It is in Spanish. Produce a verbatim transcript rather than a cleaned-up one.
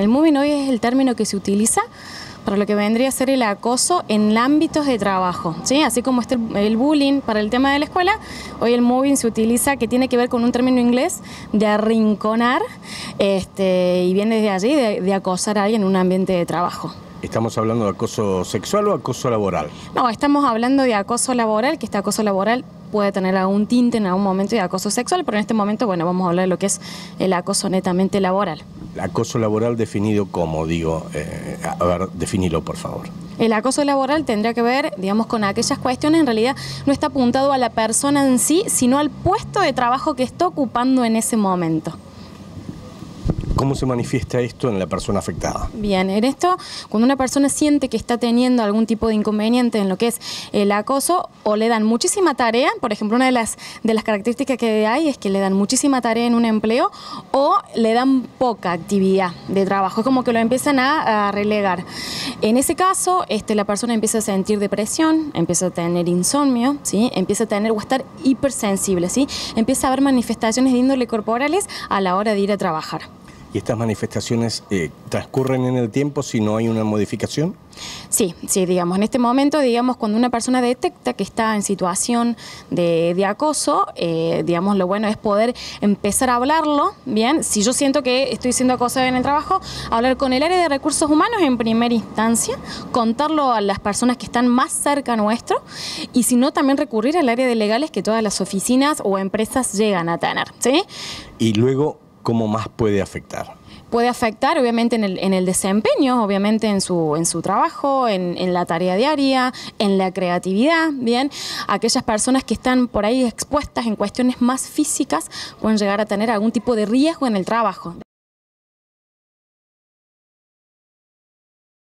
el moving hoy es el término que se utiliza para lo que vendría a ser el acoso en ámbitos de trabajo, ¿sí? Así como está el, el bullying para el tema de la escuela, hoy el moving se utiliza, que tiene que ver con un término inglés de arrinconar, este, y viene desde allí, de, de acosar a alguien en un ambiente de trabajo. ¿Estamos hablando de acoso sexual o acoso laboral? No, estamos hablando de acoso laboral, que este acoso laboral puede tener algún tinte en algún momento de acoso sexual, pero en este momento, bueno, vamos a hablar de lo que es el acoso netamente laboral. Acoso laboral definido como, digo, eh, a ver, definilo por favor. El acoso laboral tendría que ver, digamos, con aquellas cuestiones, en realidad no está apuntado a la persona en sí, sino al puesto de trabajo que está ocupando en ese momento. ¿Cómo se manifiesta esto en la persona afectada? Bien, en esto, cuando una persona siente que está teniendo algún tipo de inconveniente en lo que es el acoso, o le dan muchísima tarea, por ejemplo, una de las, de las características que hay es que le dan muchísima tarea en un empleo, o le dan poca actividad de trabajo, es como que lo empiezan a, a relegar. En ese caso, este, la persona empieza a sentir depresión, empieza a tener insomnio, ¿sí? Empieza a tener o a estar hipersensible, ¿sí? Empieza a haber manifestaciones de índole corporales a la hora de ir a trabajar. ¿Y estas manifestaciones eh, transcurren en el tiempo si no hay una modificación? Sí, sí, digamos, en este momento, digamos, cuando una persona detecta que está en situación de, de acoso, eh, digamos, lo bueno es poder empezar a hablarlo, bien, si yo siento que estoy siendo acosada en el trabajo, hablar con el área de recursos humanos en primera instancia, contarlo a las personas que están más cerca nuestro, y si no, también recurrir al área de legales que todas las oficinas o empresas llegan a tener, ¿sí? Y luego, ¿cómo más puede afectar? Puede afectar, obviamente, en el, en el desempeño, obviamente en su, en su trabajo, en, en la tarea diaria, en la creatividad, ¿bien? Aquellas personas que están por ahí expuestas en cuestiones más físicas pueden llegar a tener algún tipo de riesgo en el trabajo.